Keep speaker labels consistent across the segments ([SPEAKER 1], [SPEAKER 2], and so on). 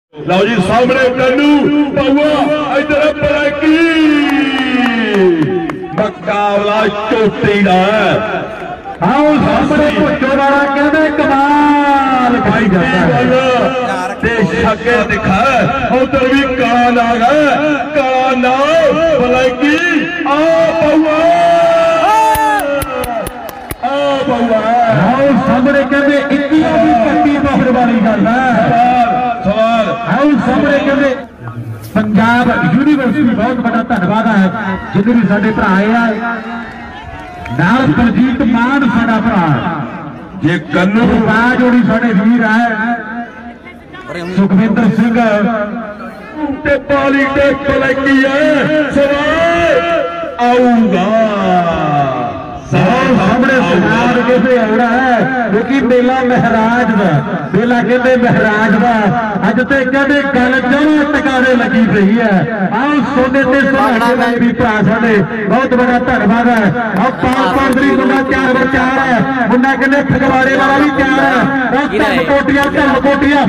[SPEAKER 1] लो जी सामने कन्नू पौआ इधर पलकी मुकाबला चोटी का है।
[SPEAKER 2] आओ सामने भुट्टो वाला कहते कमाल भाई
[SPEAKER 1] छके दिखा उधर भी काला नाग है, काला नाग पलकी आ पौआ
[SPEAKER 2] आओ सामने कहते इतनी भी पट्टी पकड़ वाली गल है। आओ सामने कहते पंजाब यूनिवर्सिटी बहुत बड़ा धन्यवाद है जिन्हें भी साडे भरा आए नाल बलजीत मान साडा भरा
[SPEAKER 1] जे कन्नू
[SPEAKER 2] बाज होनी साडे वीर है सुखविंदर सिंह
[SPEAKER 1] ते पाली ते पलकी है सवाल आऊंगा
[SPEAKER 2] सामने सरकार कहते आना है क्योंकि मेला महराज का मेला कहते महराज का अज तो कहते गल जमा टकाने लगी पई है। आओ सोने से सुहागे भी भरा साडे बहुत बड़ा धन्यवाद है। अब 5-5 मुंडा 4x4 है, मुंडा कहते फगवाड़े वाला भी 4 है। धन कोटिया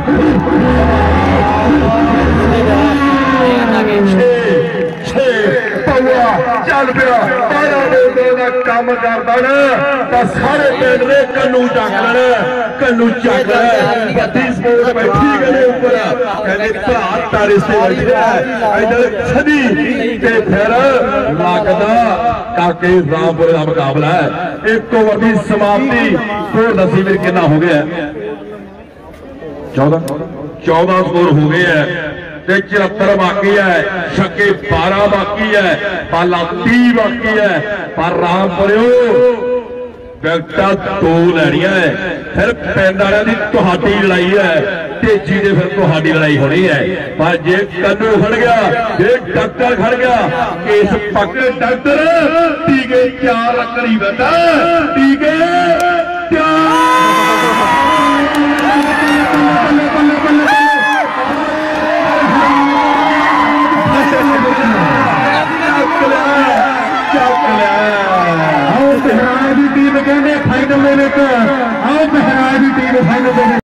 [SPEAKER 1] चल पिया काम करता ना सारे पिंड ने कन्नू चक लेना, कन्नू चक बत्ती स्पोर्ट बैठी गए ऊपर कहते भरा तारे से इधर छदी ते फिर लगता काके रामपुर का मुकाबला है। एक ओवर की समाप्ति स्कोर दसी मेरे कितना हो गया 14 स्कोर हो गए है। 74 बाकी है, छक्के 12 बाकी है, पाला 30 बाकी है। पर रामपुरियो विकटा 2 लैनिया है, फिर पिंड वालियां दी तुहाडी लड़ाई है, तेजी दे फिर तुहाडी लड़ाई होनी है। पर जे कन्नू खड़ गया, जे डॉक्टर खड़ गया, इस पक्के डॉक्टर टीके 4 करी बैठा, टीके 4
[SPEAKER 2] टीम कहने फाइनल में आओ महराज टीम फाइनल